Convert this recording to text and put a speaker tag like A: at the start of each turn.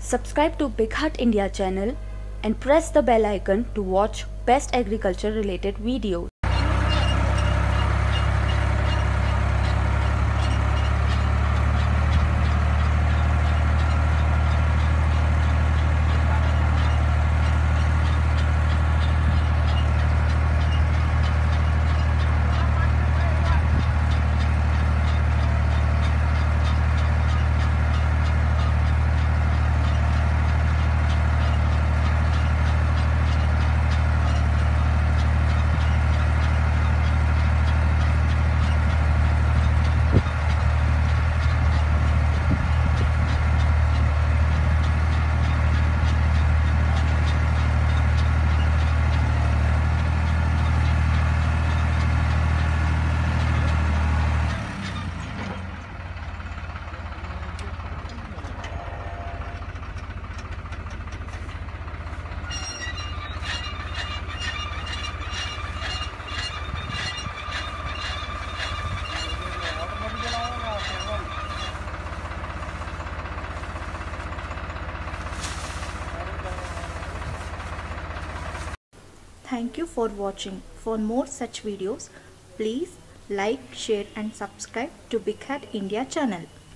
A: Subscribe to BigHaat India channel and press the bell icon to watch best agriculture related videos.
B: Thank you for watching. For more such videos, please like, share and subscribe to BigHaat India channel.